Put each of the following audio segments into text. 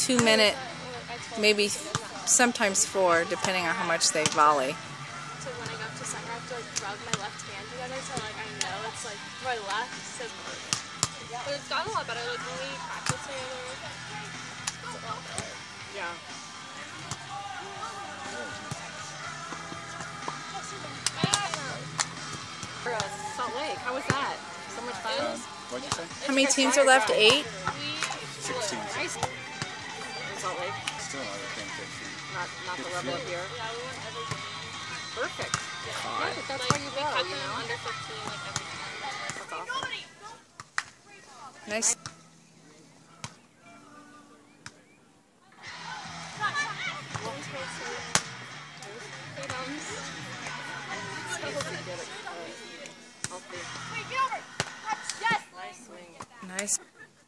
2-minute, maybe sometimes 4, depending on how much they volley. So when I go up to center, I have to like rub my left hand together so like I know it's like my left. So, but it's gotten a lot better. Like when we practice together, it's a lot better. Yeah. Salt Lake, how was that? So much fun. What'd you say? How many teams are left? 8? 16. Nice. In Salt Lake, Still, I would think that not the level up here. Yeah, we won every game. Perfect. God. Yeah, but that's Like where you we go, cut you them know? under 15 like every time. That's awesome. Nice. Nice swing. Nice.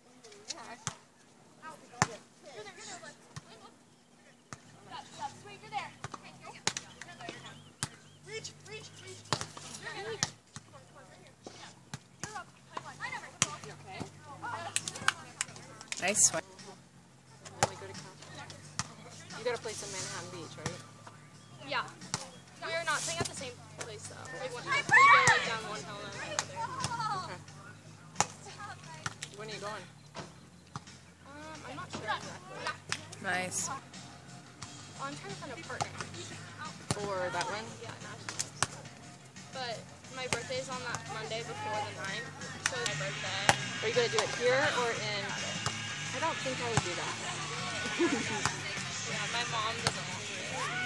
Nice swing. Then we go to Cal. You got a place in Manhattan Beach, right? Yeah. We are not playing at the same place though. Like we go like down one hill and then the other. Okay. When are you going? I'm not sure exactly. Nice. Well, I'm trying to find a partner. For that one? Yeah, nationals. But my birthday's on that Monday before the 9th, so it's my birthday. Are you going to do it here or in? I don't think I would do that. Yeah, my mom doesn't want me.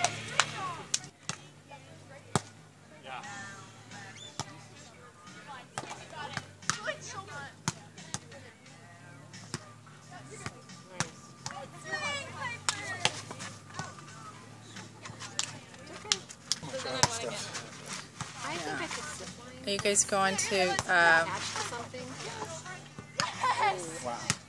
So then I want to get I think I could zip line. Are you guys going to Attach to something. wow.